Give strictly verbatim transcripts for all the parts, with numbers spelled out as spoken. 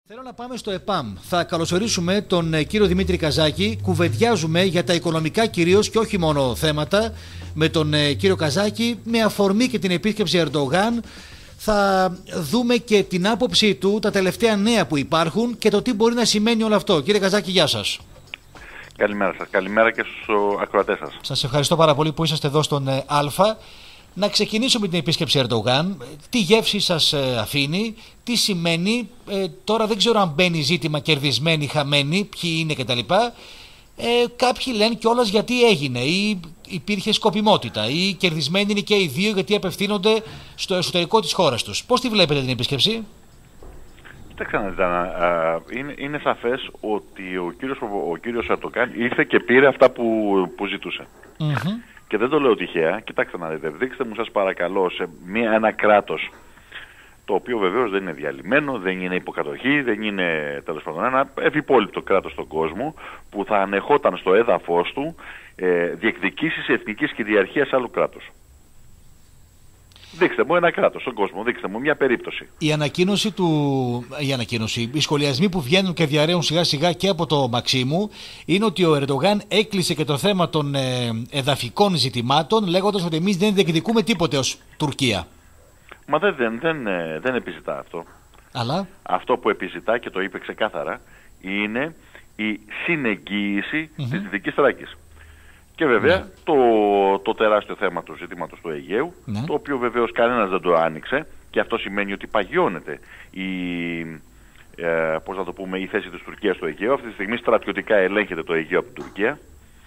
Θέλω να πάμε στο ΕΠΑΜ. Θα καλωσορίσουμε τον κύριο Δημήτρη Καζάκη. Κουβεντιάζουμε για τα οικονομικά κυρίως και όχι μόνο θέματα με τον κύριο Καζάκη. Με αφορμή και την επίσκεψη Ερντογάν θα δούμε και την άποψή του, τα τελευταία νέα που υπάρχουν και το τι μπορεί να σημαίνει όλο αυτό. Κύριε Καζάκη, γεια σας. Καλημέρα σας. Καλημέρα και στους ακροατές σας. Σας ευχαριστώ πάρα πολύ που είσαστε εδώ στον Α. Να ξεκινήσω με την επίσκεψη Ερντογάν. Τι γεύση σας αφήνει, τι σημαίνει, ε, τώρα δεν ξέρω αν μπαίνει ζήτημα κερδισμένοι, χαμένοι, ποιοι είναι κτλ. Ε, κάποιοι λένε κιόλας γιατί έγινε ή υπήρχε σκοπιμότητα ή κερδισμένοι είναι και οι δύο γιατί απευθύνονται στο εσωτερικό της χώρας τους. Πώς τη βλέπετε την επίσκεψη? Κοιτάξτε να δείτε, είναι, είναι σαφές ότι ο κύριος, ο κύριος Ερντογάν ήρθε και πήρε αυτά που, που ζητούσε. Mm-hmm. Και δεν το λέω τυχαία. Κοιτάξτε να δείτε, δείξτε μου σας παρακαλώ σε μια, ένα κράτος το οποίο βεβαίως δεν είναι διαλυμένο, δεν είναι υποκατοχή, δεν είναι τέλος πάντων ένα ευυπόλοιπτο κράτος στον κόσμο που θα ανεχόταν στο έδαφος του ε, διεκδικήσεις εθνικής κυριαρχίας άλλου κράτους. Δείξτε μου ένα κράτος στον κόσμο, δείξτε μου μια περίπτωση. Η ανακοίνωση του, η ανακοίνωση, οι σχολιασμοί που βγαίνουν και διαρρέουν σιγά σιγά και από το Μαξίμου είναι ότι ο Ερντογάν έκλεισε και το θέμα των ε, εδαφικών ζητημάτων λέγοντας ότι εμείς δεν διεκδικούμε τίποτε ως Τουρκία. Μα δεν, δεν, δεν, δεν επιζητά αυτό. Αλλά αυτό που επιζητά και το είπε ξεκάθαρα είναι η συνεγγύηση mm-hmm. της Δυτικής Θράκης. Και βέβαια ναι. το, το τεράστιο θέμα του ζητήματος του Αιγαίου, ναι. το οποίο βεβαίως κανένας δεν το άνοιξε και αυτό σημαίνει ότι παγιώνεται η, ε, πώς να το πούμε, η θέση της Τουρκίας στο Αιγαίο. Αυτή τη στιγμή στρατιωτικά ελέγχεται το Αιγαίο από την Τουρκία.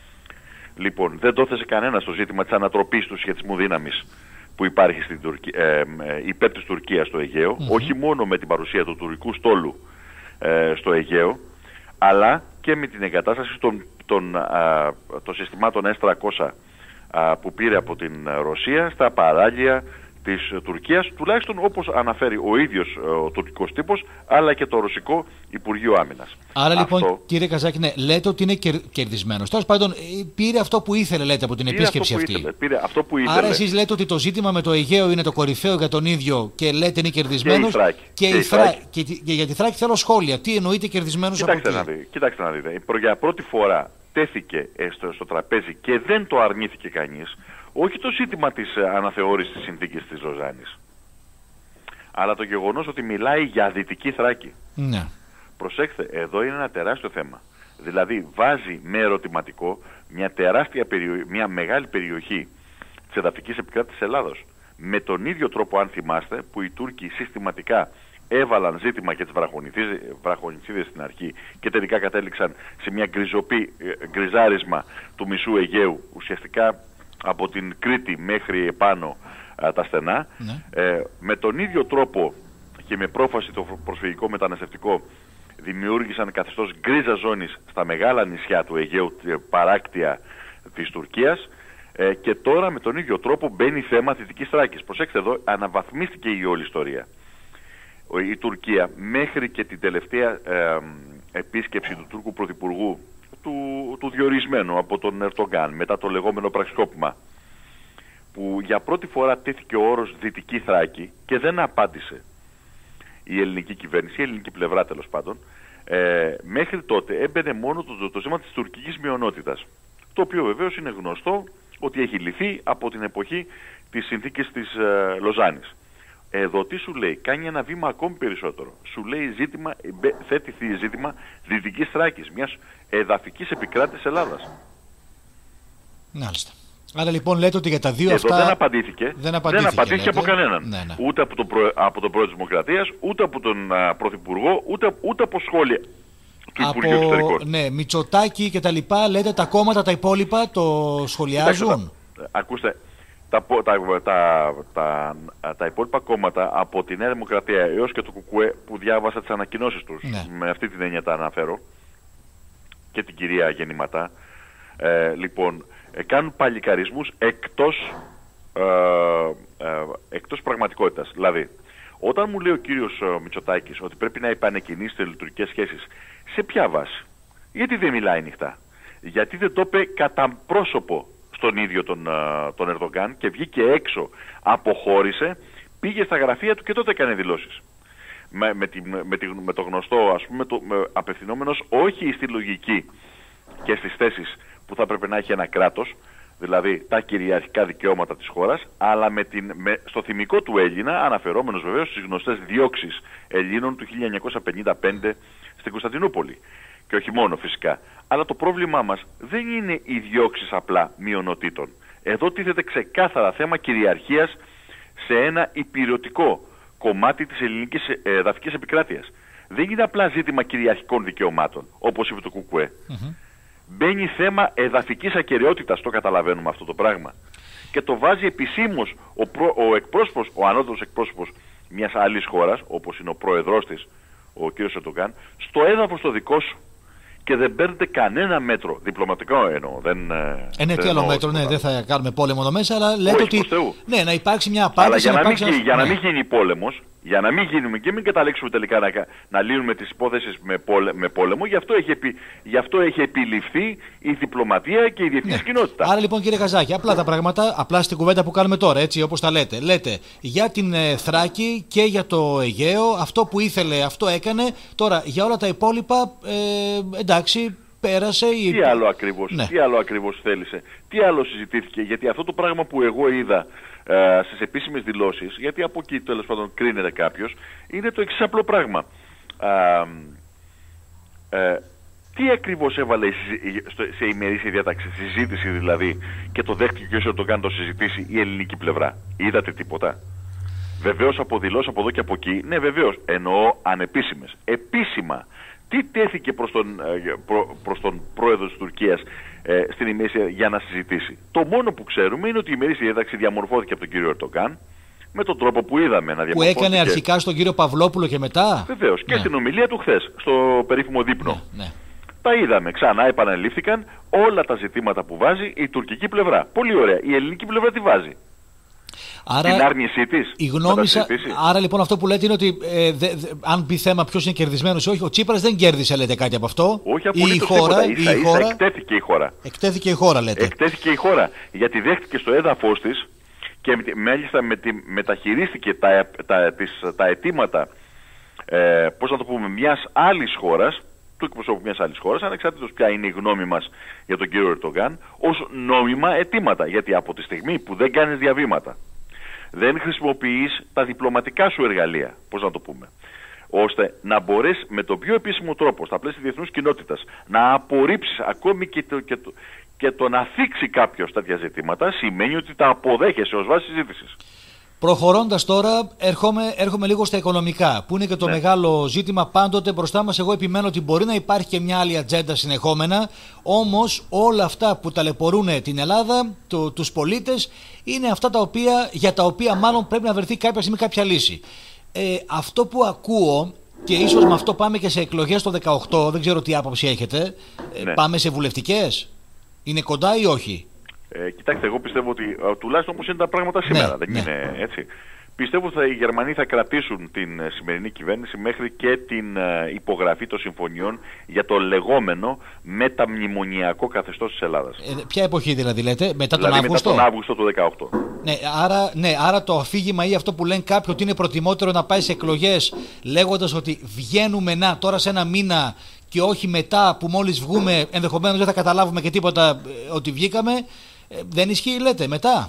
Λοιπόν, δεν το έθεσε κανένας το ζήτημα της ανατροπής του σχετισμού δύναμης που υπάρχει στην Τουρκία, ε, ε, υπέρ της Τουρκίας στο Αιγαίο, mm-hmm. όχι μόνο με την παρουσία του τουρκικού στόλου ε, στο Αιγαίο, αλλά και με την εγκατάσταση των, των, α, των συστημάτων ες τριακόσια α, που πήρε από την Ρωσία στα παράλια της Τουρκίας, τουλάχιστον όπως αναφέρει ο ίδιος ο τουρκικός τύπος, αλλά και το ρωσικό Υπουργείο Άμυνας. Άρα αυτό... λοιπόν, κύριε Καζάκη, ναι, λέτε ότι είναι κερ, κερδισμένος. Τέλος πάντων, πήρε αυτό που ήθελε, λέτε, από την πήρε επίσκεψη αυτό αυτή. Ήθελε, πήρε αυτό που ήθελε. Άρα εσείς λέτε ότι το ζήτημα με το Αιγαίο είναι το κορυφαίο για τον ίδιο και λέτε είναι κερδισμένος. Και, και, και, η Θράκη. και, και για τη Θράκη θέλω σχόλια. Τι εννοείται κερδισμένος από εκεί? Να δει, κοιτάξτε να δείτε. Για πρώτη φορά τέθηκε στο, στο τραπέζι και δεν το αρνήθηκε κανείς, όχι το ζήτημα της αναθεώρησης της συνθήκης της Λοζάνης, αλλά το γεγονός ότι μιλάει για Δυτική Θράκη. Ναι. Προσέξτε, εδώ είναι ένα τεράστιο θέμα. Δηλαδή βάζει με ερωτηματικό μια τεράστια περιοχή, μια μεγάλη περιοχή της εδαφικής επικράτησης της Ελλάδος. Με τον ίδιο τρόπο, αν θυμάστε, που οι Τούρκοι συστηματικά έβαλαν ζήτημα και τις βραχονιτσίδες στην αρχή και τελικά κατέληξαν σε μια γκριζοπή, γκριζάρισμα του μισού Αιγαίου, ουσιαστικά από την Κρήτη μέχρι επάνω α, τα στενά. Ναι. Ε, με τον ίδιο τρόπο και με πρόφαση το προσφυγικό μεταναστευτικό δημιούργησαν καθεστώς γκρίζα ζώνης στα μεγάλα νησιά του Αιγαίου, παράκτια της Τουρκίας, ε, και τώρα με τον ίδιο τρόπο μπαίνει θέμα Δυτικής Θράκης. Προσέξτε εδώ, αναβαθμίστηκε η όλη ιστορία. Η Τουρκία μέχρι και την τελευταία ε, επίσκεψη του Τούρκου Πρωθυπουργού, του, του διορισμένου από τον Ερντογάν, μετά το λεγόμενο πραξικόπημα, που για πρώτη φορά τέθηκε ο όρος Δυτική Θράκη και δεν απάντησε η ελληνική κυβέρνηση, η ελληνική πλευρά τέλος πάντων, ε, μέχρι τότε έμπαινε μόνο το, το, το ζήτημα της τουρκικής μειονότητας, το οποίο βεβαίως είναι γνωστό ότι έχει λυθεί από την εποχή της συνθήκης της ε, Λοζάνης. Εδώ τι σου λέει, κάνει ένα βήμα ακόμη περισσότερο. Σου λέει ζήτημα, θέτει ζήτημα Δυτικής Θράκης, μιας εδαφικής επικράτησης Ελλάδας. Μάλιστα. Άρα λοιπόν λέτε ότι για τα δύο Εδώ αυτά δεν απαντήθηκε, δεν απαντήθηκε, δεν απαντήθηκε από κανέναν. Ναι, ναι. Ούτε από τον, προ, από τον πρόεδρο της Δημοκρατίας, ούτε από τον α, Πρωθυπουργό, ούτε, ούτε από σχόλια του από, Υπουργείου Εξωτερικών. Ναι, Μητσοτάκη και τα λοιπά, λέτε τα κόμματα τα υπόλοιπα το σχολιάζουν. Κοιτάξτε, τα, ακούστε, τα, τα, τα, τα, τα υπόλοιπα κόμματα από τη Νέα Δημοκρατία έως και το ΚΚΕ που διάβασα τις ανακοινώσεις τους, ναι. με αυτή την έννοια τα αναφέρω, και την κυρία Γεννηματά, ε, λοιπόν, ε, κάνουν παλικαρισμούς εκτός, ε, ε, εκτός πραγματικότητας. Δηλαδή, όταν μου λέει ο κύριος ε, Μητσοτάκης ότι πρέπει να επανεκκινήσει λειτουργικές σχέσεις, σε ποια βάση? Γιατί δεν μιλάει ανοιχτά? Γιατί δεν το είπε κατά πρόσωπο στον ίδιο τον, τον Ερντογάν και βγήκε έξω, αποχώρησε, πήγε στα γραφεία του και τότε έκανε δηλώσεις. με, με, τη, με, τη, με το γνωστό, ας πούμε, το, με, απευθυνόμενος όχι στη λογική και στις θέσεις που θα πρέπει να έχει ένα κράτος, δηλαδή τα κυριαρχικά δικαιώματα της χώρας, αλλά με την, με, στο θυμικό του Έλληνα, αναφερόμενος βεβαίως στις γνωστές διώξεις Ελλήνων του χίλια εννιακόσια πενήντα πέντε στην Κωνσταντινούπολη. Και όχι μόνο φυσικά. Αλλά το πρόβλημά μας δεν είναι οι διώξεις απλά μειονοτήτων. Εδώ τίθεται ξεκάθαρα θέμα κυριαρχίας σε ένα υπηρετικό κομμάτι της ελληνικής εδαφικής επικράτειας. Δεν είναι απλά ζήτημα κυριαρχικών δικαιωμάτων, όπως είπε το Κουκουέ. Mm-hmm. Μπαίνει θέμα εδαφικής ακεραιότητας, το καταλαβαίνουμε αυτό το πράγμα. Και το βάζει επισήμως ο, προ, ο εκπρόσωπος, ο ανώτερος εκπρόσωπος μιας άλλης χώρας, όπως είναι ο πρόεδρός της, ο κ. Ερντογάν, στο έδαφος το δικό σου. Και δεν παίρνετε κανένα μέτρο. Διπλωματικό εννοώ. Δεν, ε, ναι, τι άλλο μέτρο, ναι, δεν θα κάνουμε πόλεμο εδώ μέσα, αλλά λέτε ότι. Ναι, να υπάρξει μια απάντηση. Αλλά για να, να, μην, ένα... για ναι. να μην γίνει πόλεμος, για να μην γίνουμε και μην καταλήξουμε τελικά να, να λύνουμε τις υπόθεσεις με, πόλε, με πόλεμο, γι' αυτό, έχει επι, γι' αυτό έχει επιληφθεί η διπλωματία και η διεθνής ναι. κοινότητα. Άρα λοιπόν, κύριε Καζάκη, απλά τα πράγματα, απλά στην κουβέντα που κάνουμε τώρα, έτσι όπως τα λέτε. Λέτε για την ε, Θράκη και για το Αιγαίο, αυτό που ήθελε, αυτό έκανε. Τώρα για όλα τα υπόλοιπα, ε, εντάξει. Πέρασε η... Τι άλλο ακριβώς, ναι. τι άλλο ακριβώς θέλησε, τι άλλο συζητήθηκε, γιατί αυτό το πράγμα που εγώ είδα ε, στις επίσημες δηλώσεις, γιατί από εκεί τέλος πάντων κρίνεται κάποιος, είναι το εξής απλό πράγμα. Ε, ε, τι ακριβώς έβαλε σε ημερήσια διάταξη, συζήτηση δηλαδή, και το δέχτηκε και όσο το κάνει το συζητήσει η ελληνική πλευρά. Είδατε τίποτα? Βεβαίως από δηλώσεις από εδώ και από εκεί, ναι βεβαίως, εννοώ ανεπίσημες. Επίσημα, τι τέθηκε προς τον, προ, προς τον πρόεδρο της Τουρκίας ε, στην ημερήσια για να συζητήσει? Το μόνο που ξέρουμε είναι ότι η ημερήσια διάταξη διαμορφώθηκε από τον κύριο Ερντογάν με τον τρόπο που είδαμε να διαμορφώθηκε. Που έκανε αρχικά στον κύριο Παυλόπουλο και μετά. Βεβαίως. Και ναι. στην ομιλία του χθες, στο περίφημο δείπνο. Ναι, ναι. Τα είδαμε ξανά, επαναλήφθηκαν όλα τα ζητήματα που βάζει η τουρκική πλευρά. Πολύ ωραία. Η ελληνική πλευρά τι βάζει? Άρα, την άρνησή της. Η γνώμη σα... Άρα λοιπόν αυτό που λέτε είναι ότι ε, δε, δε, αν πει θέμα ποιος είναι κερδισμένος ή όχι, ο Τσίπρας δεν κέρδισε, λέτε, κάτι από αυτό. Όχι απολύτως η χώρα, τίποτα. Ίσα, η ίσα, χώρα... εκτέθηκε η χώρα. Εκτέθηκε η χώρα, λέτε. Εκτέθηκε η χώρα. Γιατί δέχτηκε στο έδαφος της και μάλιστα με τη, μεταχειρίστηκε τα, τα, τις, τα αιτήματα ε, πώς να το πούμε, μιας άλλης χώρας, του εκπροσώπου μιας άλλης χώρας, ανεξάρτητος ποια είναι η γνώμη μας για τον κύριο Ερντογάν, ως νόμιμα αιτήματα. Γιατί από τη στιγμή που δεν κάνεις διαβήματα, δεν χρησιμοποιείς τα διπλωματικά σου εργαλεία, πώς να το πούμε, ώστε να μπορείς με τον πιο επίσημο τρόπο, στα πλαίσια διεθνούς κοινότητας, να απορρίψεις ακόμη και το, και το, και το να θίξει κάποιος τέτοια ζητήματα, σημαίνει ότι τα αποδέχεσαι ως βάση συζήτησης. Προχωρώντας τώρα, έρχομαι, έρχομαι λίγο στα οικονομικά, που είναι και το ναι. μεγάλο ζήτημα πάντοτε μπροστά μας. Εγώ επιμένω ότι μπορεί να υπάρχει και μια άλλη ατζέντα συνεχόμενα, όμως όλα αυτά που ταλαιπωρούν την Ελλάδα, το, τους πολίτες, είναι αυτά τα οποία, για τα οποία μάλλον πρέπει να βρεθεί κάποια στιγμή κάποια λύση. Ε, αυτό που ακούω, και ίσως με αυτό πάμε και σε εκλογές το δεκαοκτώ, δεν ξέρω τι άποψη έχετε, ναι. ε, πάμε σε βουλευτικές, είναι κοντά ή όχι? Ε, κοιτάξτε, εγώ πιστεύω ότι ε, τουλάχιστον όπως είναι τα πράγματα σήμερα, ναι, δεν ναι. είναι έτσι. Πιστεύω ότι οι Γερμανοί θα κρατήσουν την ε, σημερινή κυβέρνηση μέχρι και την ε, υπογραφή των συμφωνιών για το λεγόμενο μεταμνημονιακό καθεστώς της Ελλάδας. Ε, ποια εποχή δηλαδή λέτε, μετά τον δηλαδή, Αύγουστο? Μετά τον Αύγουστο του δεκαοκτώ. Ναι, άρα, ναι, άρα το αφήγημα ή αυτό που λένε κάποιοι ότι είναι προτιμότερο να πάει σε εκλογές λέγοντας ότι βγαίνουμε να τώρα σε ένα μήνα και όχι μετά που μόλις βγούμε ενδεχομένως δεν θα καταλάβουμε και τίποτα ε, ότι βγήκαμε. Δεν ισχύει, λέτε, μετά?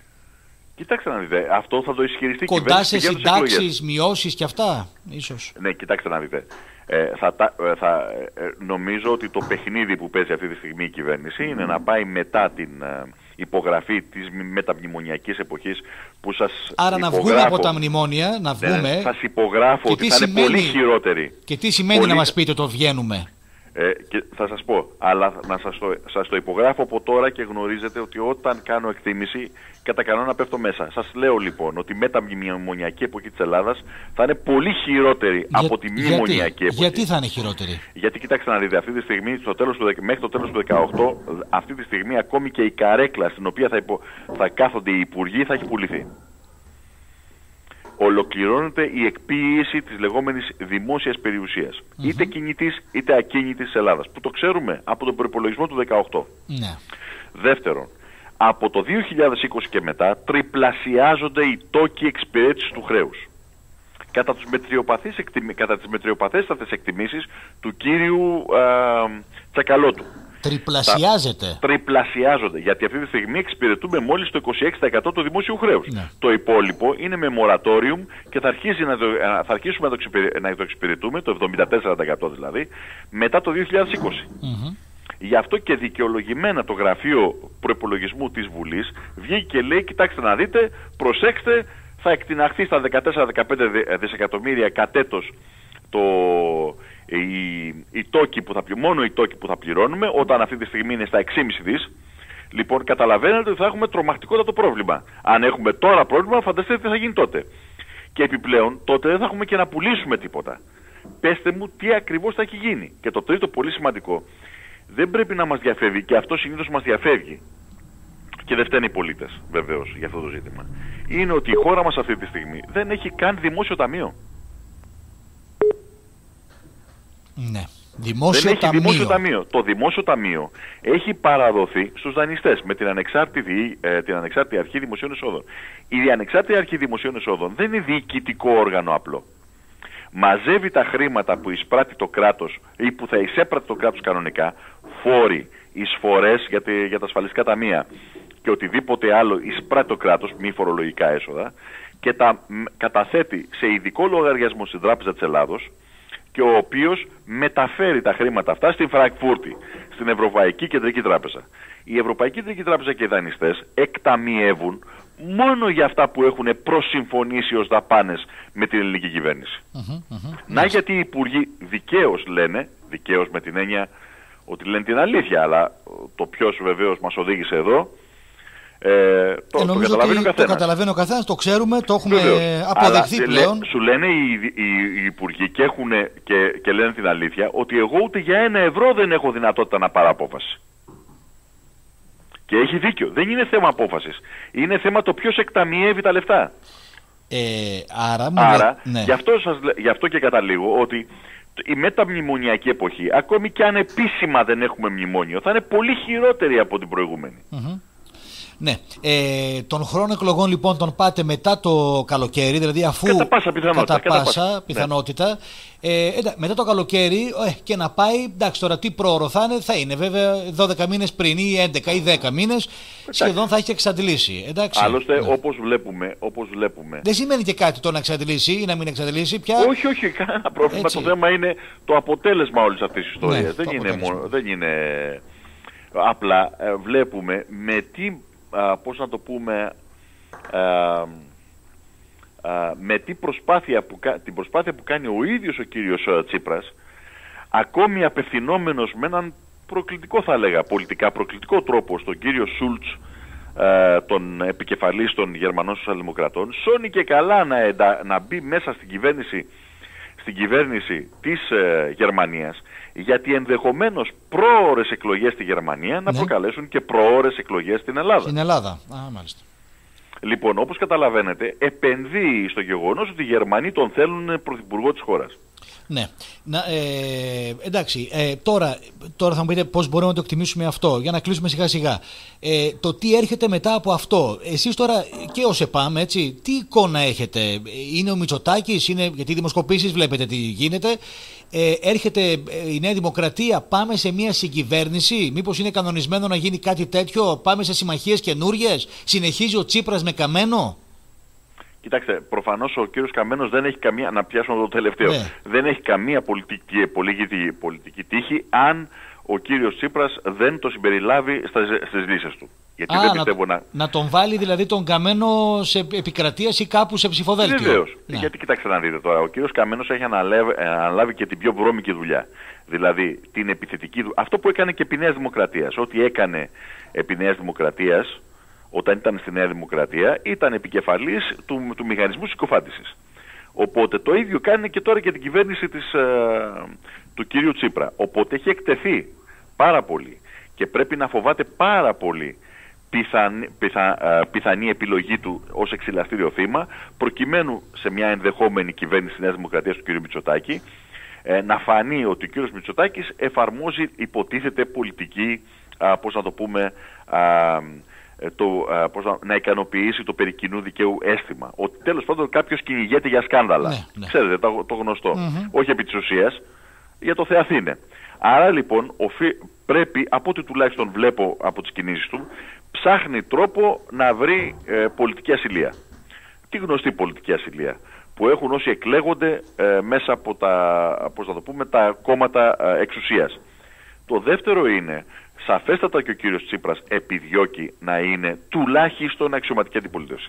Κοιτάξτε να δείτε, αυτό θα το ισχυριστεί η κοντά κυβέρνηση. Κοντά σε συντάξεις, μειώσεις και αυτά, ίσως. Ναι, κοιτάξτε να δείτε. Ε, θα, θα, ε, νομίζω ότι το παιχνίδι που παίζει αυτή τη στιγμή η κυβέρνηση είναι να πάει μετά την ε, υπογραφή της μεταμνημονιακής εποχής που σας Άρα υπογράφω. να βγούμε από τα μνημόνια, να βγούμε. Ναι, σας υπογράφω ότι θα είναι πολύ χειρότερη. Και τι σημαίνει πολύ... να μας πείτε το βγαίνουμε? Ε, και θα σας πω, αλλά να σας το, σας το υπογράφω από τώρα και γνωρίζετε ότι όταν κάνω εκτίμηση κατά κανόνα πέφτω μέσα. Σας λέω λοιπόν ότι μετά τη μνημονιακή εποχή της Ελλάδας θα είναι πολύ χειρότερη Για, από τη μνημονιακή γιατί, εποχή. Γιατί θα είναι χειρότερη? Γιατί κοιτάξτε να δείτε, αυτή τη στιγμή, στο τέλος του, μέχρι το τέλος του δεκαοκτώ, αυτή τη στιγμή ακόμη και η καρέκλα στην οποία θα, υπο, θα κάθονται οι υπουργοί θα έχει πουληθεί. Ολοκληρώνεται η εκποίηση της λεγόμενης δημόσιας περιουσίας. Mm-hmm. Είτε κινητής είτε ακίνητης της Ελλάδας. Που το ξέρουμε από τον προϋπολογισμό του δεκαοκτώ. Ναι. Δεύτερον, από το δύο χιλιάδες είκοσι και μετά τριπλασιάζονται οι τόκοι εξυπηρέτησης του χρέους. κατά, τους μετριοπαθείς, κατά τις μετριοπαθέστατες εκτιμήσεις του κύριου α, Τσακαλώτου. Τριπλασιάζεται. Τα, τριπλασιάζονται, γιατί αυτή τη στιγμή εξυπηρετούμε μόλις το είκοσι έξι τοις εκατό του δημόσιου χρέους. Ναι. Το υπόλοιπο είναι με μορατόριουμ και θα, αρχίσει να το, θα αρχίσουμε να το, να το εξυπηρετούμε, το εβδομήντα τέσσερα τοις εκατό δηλαδή, μετά το δύο χιλιάδες είκοσι. Mm-hmm. Γι' αυτό και δικαιολογημένα το Γραφείο Προϋπολογισμού της Βουλής βγήκε και λέει, κοιτάξτε να δείτε, προσέξτε, θα εκτιναχθεί στα δεκατέσσερα με δεκαπέντε δισεκατομμύρια κατ' έτος το, οι, οι τόκοι που θα, μόνο οι τόκοι που θα πληρώνουμε, όταν αυτή τη στιγμή είναι στα έξι κόμμα πέντε δις. Λοιπόν, καταλαβαίνετε ότι θα έχουμε τρομακτικότατο πρόβλημα. Αν έχουμε τώρα πρόβλημα, φανταστείτε τι θα γίνει τότε. Και επιπλέον, τότε δεν θα έχουμε και να πουλήσουμε τίποτα. Πέστε μου τι ακριβώς θα έχει γίνει. Και το τρίτο πολύ σημαντικό, δεν πρέπει να μας διαφεύγει, και αυτό συνήθως μας διαφεύγει, και δεν φταίνουν οι πολίτες βεβαίως για αυτό το ζήτημα, είναι ότι η χώρα μας αυτή τη στιγμή δεν έχει καν δημόσιο ταμείο. Ναι. Δημόσιο δεν έχει ταμείο. δημόσιο ταμείο. Το δημόσιο ταμείο έχει παραδοθεί στους δανειστές με την ανεξάρτητη, ε, την ανεξάρτητη αρχή δημοσίων εσόδων. Η ανεξάρτητη αρχή δημοσίων εσόδων δεν είναι διοικητικό όργανο απλό. Μαζεύει τα χρήματα που εισπράττει το κράτος ή που θα εισέπρατε το κράτος κανονικά, φόροι, εισφορές για, τη, για τα ασφαλιστικά ταμεία και οτιδήποτε άλλο εισπράττει το κράτος, μη φορολογικά έσοδα, και τα καταθέτει σε ειδικό λογαριασμό στην Τράπεζα της Ελλάδος, και ο οποίος μεταφέρει τα χρήματα αυτά στην Φραγκφούρτη, στην Ευρωπαϊκή Κεντρική Τράπεζα. Η Ευρωπαϊκή Κεντρική Τράπεζα και οι δανειστές εκταμιεύουν μόνο για αυτά που έχουν προσυμφωνήσει ως δαπάνες με την ελληνική κυβέρνηση. Mm-hmm, mm-hmm. Να yes. γιατί οι υπουργοί δικαίως λένε, δικαίως με την έννοια ότι λένε την αλήθεια, αλλά το ποιος βεβαίως μας οδήγησε εδώ, ε, το, ε, το καταλαβαίνει ο καθένας. Το καταλαβαίνει ο καθένας, το ξέρουμε, το έχουμε βεβαίως αποδεχθεί αλλά, πλέον. Λέ, σου λένε οι, οι, οι υπουργοί και, έχουν, και, και λένε την αλήθεια ότι εγώ ούτε για ένα ευρώ δεν έχω δυνατότητα να πάρω απόφαση. Και έχει δίκιο. Δεν είναι θέμα απόφασης. Είναι θέμα το ποιος εκταμιεύει τα λεφτά. Ε, άρα, μου άρα ναι. γι, αυτό σας, γι' αυτό και καταλήγω ότι η μεταμνημονιακή εποχή, ακόμη και αν επίσημα δεν έχουμε μνημόνιο, θα είναι πολύ χειρότερη από την προηγούμενη. Mm-hmm. Ναι. Ε, τον χρόνο εκλογών λοιπόν τον πάτε μετά το καλοκαίρι, δηλαδή αφού κατά πάσα πιθανότητα, κατά πάσα, κατά πάσα πιθανότητα ναι. ε, ε, μετά το καλοκαίρι ε, και να πάει, εντάξει τώρα τι πρόωρο θα είναι, θα είναι βέβαια δώδεκα μήνες πριν ή έντεκα ή δέκα μήνες, σχεδόν θα έχει εξαντλήσει. Εντάξει, άλλωστε ναι. όπως βλέπουμε, όπως βλέπουμε. Δεν σημαίνει και κάτι το να εξαντλήσει ή να μην εξαντλήσει πια. Όχι, όχι, κανένα πρόβλημα. Έτσι. Το θέμα είναι το αποτέλεσμα όλης αυτής της ιστορίας. Ναι, δεν, είναι μόνο, δεν είναι απλά ε, βλέπουμε με τι Uh, πώς να το πούμε, uh, uh, με τι προσπάθεια που, την προσπάθεια που κάνει ο ίδιος ο κύριος uh, Τσίπρας, ακόμη απευθυνόμενος με έναν προκλητικό, θα έλεγα, πολιτικά προκλητικό τρόπο στον κύριο Σούλτς, uh, τον επικεφαλής των Γερμανών Σοσιαλδημοκρατών, σώνει και καλά να, εντα, να μπει μέσα στην κυβέρνηση, στην κυβέρνηση της uh, Γερμανίας, γιατί ενδεχομένως προώρες εκλογές στη Γερμανία να ναι. προκαλέσουν και προώρες εκλογές στην Ελλάδα. Στην Ελλάδα, α, μάλιστα. Λοιπόν, όπως καταλαβαίνετε, επενδύει στο γεγονός ότι οι Γερμανοί τον θέλουν πρωθυπουργό της χώρας. Ναι. Να, ε, εντάξει, ε, τώρα, τώρα θα μου πείτε πώς μπορούμε να το εκτιμήσουμε αυτό, για να κλείσουμε σιγά σιγά. Ε, το τι έρχεται μετά από αυτό. Εσείς τώρα και ως ΕΠΑΜ, έτσι, τι εικόνα έχετε? Είναι ο Μητσοτάκης, είναι, γιατί οι δημοσκοπήσεις βλέπετε τι γίνεται. Ε, έρχεται η Νέα Δημοκρατία, πάμε σε μια συγκυβέρνηση, μήπως είναι κανονισμένο να γίνει κάτι τέτοιο, πάμε σε συμμαχίες καινούριες, συνεχίζει ο Τσίπρας με Καμένο? Κοιτάξτε, προφανώς ο κύριος Καμένος δεν έχει καμία, να πιάσουμε το τελευταίο, ναι. δεν έχει καμία πολιτική, πολιτική, πολιτική τύχη αν ο κύριος Τσίπρας δεν το συμπεριλάβει στις λύσεις του. Γιατί Α, δεν πιστεύω να, να... να τον βάλει δηλαδή τον Καμένο σε επικρατεία ή κάπου σε ψηφοδέλτιο. Βεβαίως. Ναι. Γιατί κοιτάξτε να δείτε τώρα, ο κύριος Καμένος έχει αναλάβει, αναλάβει και την πιο βρώμικη δουλειά. Δηλαδή την επιθετική δουλειά. Αυτό που έκανε και επί Νέας Δημοκρατίας. Ό,τι έκανε επί Νέας Δημοκρατίας, όταν ήταν στη Νέα Δημοκρατία, ήταν επικεφαλής του, του μηχανισμού συκοφάντησης. Οπότε το ίδιο κάνει και τώρα και την κυβέρνηση της, ε, του κυρίου Τσίπρα. Οπότε έχει εκτεθεί πάρα πολύ και πρέπει να φοβάται πάρα πολύ πιθανή, πιθα, ε, πιθανή επιλογή του ως εξηλαστήριο θύμα, προκειμένου σε μια ενδεχόμενη κυβέρνηση της Νέας Δημοκρατίας του κυρίου Μητσοτάκη ε, να φανεί ότι ο κύριος Μητσοτάκης εφαρμόζει, υποτίθεται, πολιτική, α, πώς να το πούμε, α, το, α, πώς να, να ικανοποιήσει το περί κοινού δικαίου αίσθημα. Ότι τέλος πάντων κάποιος κυνηγέται για σκάνδαλα. Ναι, ναι. Ξέρετε το, το γνωστό. Mm-hmm. Όχι επί της ουσίας, για το Θεαθήνε. Άρα λοιπόν οφεί, πρέπει, από ό,τι τουλάχιστον βλέπω από τις κινήσεις του, ψάχνει τρόπο να βρει ε, πολιτική ασυλία. Τι γνωστή πολιτική ασυλία που έχουν όσοι εκλέγονται ε, μέσα από τα, πώς θα το πούμε, τα κόμματα ε, εξουσίας. Το δεύτερο είναι, σαφέστατα και ο κύριος Τσίπρας επιδιώκει να είναι τουλάχιστον αξιωματική αντιπολίτευση.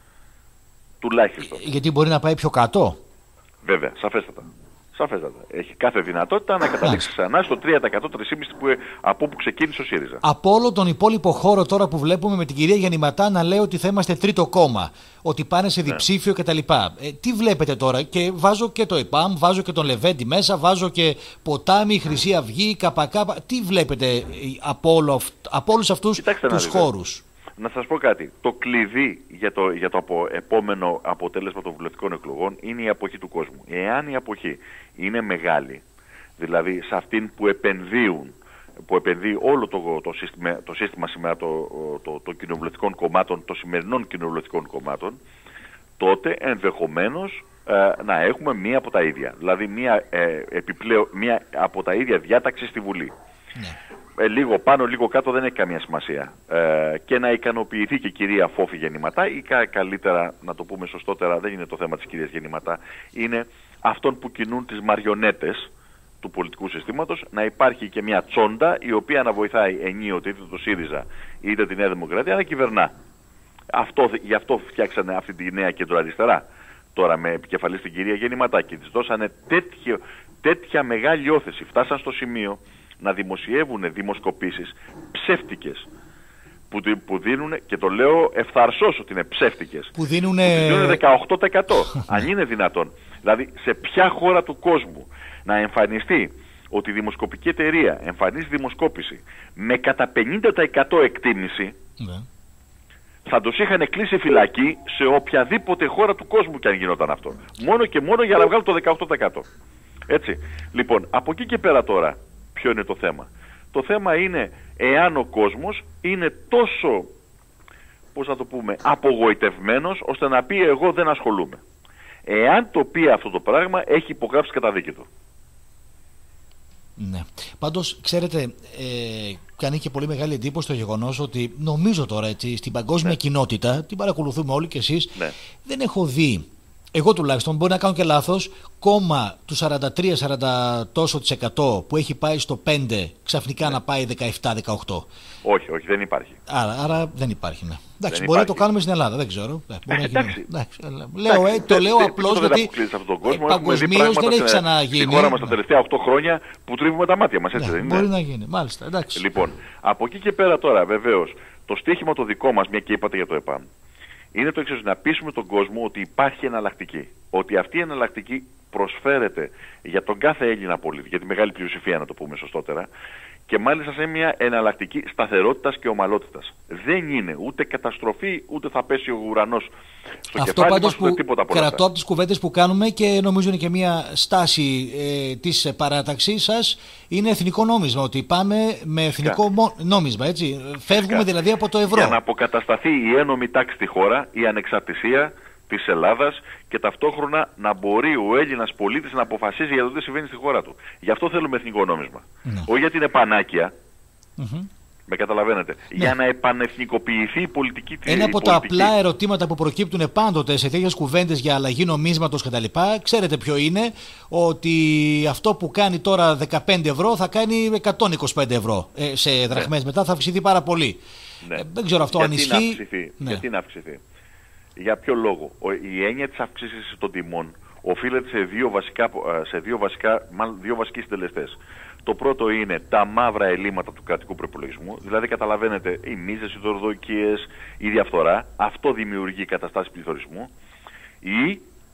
Τουλάχιστον. Γιατί μπορεί να πάει πιο κάτω. Βέβαια, σαφέστατα. Σαφέστατα. Έχει κάθε δυνατότητα να καταλήξει ξανά στο τρία τοις εκατό, τρία κόμμα πέντε τοις εκατό που, από όπου ξεκίνησε ο ΣΥΡΙΖΑ. Από όλο τον υπόλοιπο χώρο τώρα που βλέπουμε με την κυρία Γεννηματά να λέει ότι θα είμαστε τρίτο κόμμα, ότι πάνε σε διψήφιο ναι. κτλ. Ε, τι βλέπετε τώρα, και βάζω και το ΕΠΑΜ, βάζω και τον Λεβέντη μέσα, βάζω και Ποτάμι, Χρυσή Αυγή, ΚΚ. Τι βλέπετε από, όλο, από όλους αυτούς τους χώρους. Να σας πω κάτι. Το κλειδί για το, για το απο, επόμενο αποτέλεσμα των βουλευτικών εκλογών είναι η αποχή του κόσμου. Εάν η αποχή είναι μεγάλη, δηλαδή σε αυτήν που επενδύουν, που επενδύει όλο το, το, σύστημα, το σύστημα σήμερα των το, το, το κοινοβουλευτικών κομμάτων, των σημερινών κοινοβουλευτικών κομμάτων, τότε ενδεχομένως ε, να έχουμε μία από τα ίδια. Δηλαδή μία, ε, επιπλέον, μία από τα ίδια διάταξη στη Βουλή. Ναι. Ε, λίγο πάνω, λίγο κάτω δεν έχει καμία σημασία. Ε, και να ικανοποιηθεί και η κυρία Φόφη Γεννηματά, ή κα, καλύτερα να το πούμε σωστότερα, δεν είναι το θέμα της κυρίας Γεννηματά, είναι αυτών που κινούν τις μαριονέτες του πολιτικού συστήματος, να υπάρχει και μια τσόντα η οποία να βοηθάει ενίοτε είτε το ΣΥΡΙΖΑ είτε τη Νέα Δημοκρατία να κυβερνά. Αυτό, γι' αυτό φτιάξανε αυτή τη νέα κεντροαριστερά. Τώρα με επικεφαλή στην κυρία Γεννηματά και της δώσανε τέτοιο, τέτοια μεγάλη όθεση. Φτάσαν στο σημείο να δημοσιεύουν δημοσκοπήσεις ψεύτικες που, που δίνουν, και το λέω ευθαρσώς ότι είναι ψεύτικες, που δίνουν δεκαοκτώ τοις εκατό αν είναι δυνατόν. Δηλαδή σε ποια χώρα του κόσμου να εμφανιστεί ότι η δημοσκοπική εταιρεία εμφανίζει δημοσκόπηση με κατά πενήντα τοις εκατό εκτίμηση, ναι. θα τους είχαν κλείσει φυλακή σε οποιαδήποτε χώρα του κόσμου και αν γινόταν αυτό. Μόνο και μόνο για να βγάλουν το δεκαοκτώ τοις εκατό. Έτσι. Λοιπόν, από εκεί και πέρα τώρα, ποιο είναι το θέμα. Το θέμα είναι εάν ο κόσμος είναι τόσο, πώς θα το πούμε, απογοητευμένος ώστε να πει εγώ δεν ασχολούμαι. Εάν το πει αυτό το πράγμα, έχει υπογράψει καταδίκη του. Ναι. Πάντως, ξέρετε, ε, κάνει και πολύ μεγάλη εντύπωση το γεγονός ότι νομίζω τώρα έτσι, στην παγκόσμια ναι. κοινότητα, την παρακολουθούμε όλοι και εσείς, ναι. δεν έχω δει, εγώ τουλάχιστον, μπορεί να κάνω και λάθος, κόμμα του σαράντα τρία σαράντα τόσο της εκατό που έχει πάει στο πέντε ξαφνικά ναι. να πάει δεκαεπτά δεκαοκτώ. Όχι, όχι, δεν υπάρχει. Άρα, άρα δεν υπάρχει, ναι. Εντάξει, δεν μπορεί υπάρχει. να το κάνουμε στην Ελλάδα, δεν ξέρω. Μπορεί ε, εντάξει. εντάξει. Λέω, ε, το λέω απλώς γιατί παγκοσμίως δεν έχει ξαναγίνει. Στη χώρα μας τα τελευταία οκτώ χρόνια που τρίβουμε τα μάτια μας, έτσι ναι, δεν είναι. Μπορεί να γίνει, μάλιστα. Εντάξει. Λοιπόν, από εκεί και πέρα τώρα, βεβαίως, το στίχημα το δικό μας, μια και είπατε για το ΕΠΑΜ, είναι το εξής, να πείσουμε τον κόσμο ότι υπάρχει εναλλακτική. Ότι αυτή η εναλλακτική προσφέρεται για τον κάθε Έλληνα πολίτη, για τη μεγάλη πλειοψηφία να το πούμε σωστότερα, και μάλιστα σε μια εναλλακτική σταθερότητας και ομαλότητας. Δεν είναι ούτε καταστροφή, ούτε θα πέσει ο ουρανός στο αυτό κεφάλι πάντως μας, που τίποτα από κρατώ από τις κουβέντες που κάνουμε και νομίζω είναι και μια στάση ε, της παράταξής σας, είναι εθνικό νόμισμα, ότι πάμε με εθνικό μο... νόμισμα, έτσι. Φεύγουμε Φυκά. δηλαδή από το ευρώ. Για να αποκατασταθεί η ένομη τάξη στη χώρα, η ανεξαρτησία της Ελλάδας και ταυτόχρονα να μπορεί ο Έλληνας πολίτης να αποφασίζει για το τι συμβαίνει στη χώρα του. Γι' αυτό θέλουμε εθνικό νόμισμα. Ναι. Όχι γιατί είναι πανάκια. Mm-hmm. Με καταλαβαίνετε. Ναι. Για να επανεθνικοποιηθεί η πολιτική της. Ένα από τα απλά ερωτήματα που προκύπτουν πάντοτε σε τέτοιες κουβέντες για αλλαγή νομίσματος κτλ. Ξέρετε ποιο είναι? Ότι αυτό που κάνει τώρα δεκαπέντε ευρώ θα κάνει εκατόν είκοσι πέντε ευρώ. Ε, σε δραχμές ναι. μετά θα αυξηθεί πάρα πολύ. Ναι. Ε, δεν ξέρω αυτό γιατί αν ισχύει. Να αυξηθεί. Ναι. Γιατί να αυξηθεί. Για ποιο λόγο? Η έννοια της αύξησης των τιμών οφείλεται σε δύο βασικά, σε δύο βασικά, μάλλον δύο βασικοί συντελεστές. Το πρώτο είναι τα μαύρα ελλείμματα του κρατικού προπολογισμού, δηλαδή καταλαβαίνετε οι μίζες, οι δωροδοκίες, η διαφθορά, αυτό δημιουργεί καταστάσεις πληθωρισμού, ή,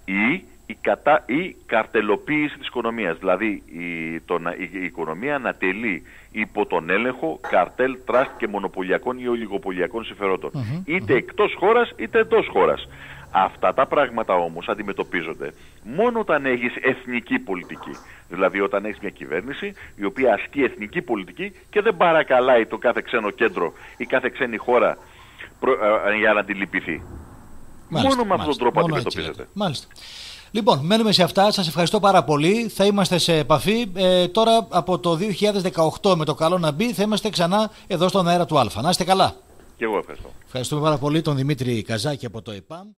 ή η, κατα, η καρτελοποίηση της οικονομίας, δηλαδή η, το, η, η οικονομία να τελεί υπό τον έλεγχο καρτέλ, τραστ και μονοπωλιακών ή ολιγοπωλιακών συμφερόντων, mm-hmm, είτε mm-hmm. εκτός χώρας είτε εντός χώρας. Αυτά τα πράγματα όμως αντιμετωπίζονται μόνο όταν έχεις εθνική πολιτική. Δηλαδή όταν έχεις μια κυβέρνηση η οποία ασκεί εθνική πολιτική και δεν παρακαλάει το κάθε ξένο κέντρο ή κάθε ξένη χώρα για να αντιληπιθεί. Μάλιστα, μόνο με αυτόν τον τρόπο μόνο αντιμετωπίζεται. Μάλιστα. Λοιπόν, μένουμε σε αυτά. Σας ευχαριστώ πάρα πολύ. Θα είμαστε σε επαφή. Ε, τώρα από το δύο χιλιάδες δεκαοκτώ, με το καλό να μπει, θα είμαστε ξανά εδώ στον αέρα του Α. Να είστε καλά. Και εγώ ευχαριστώ. Ευχαριστούμε πάρα πολύ τον Δημήτρη Καζάκη από το ΕΠΑΜ.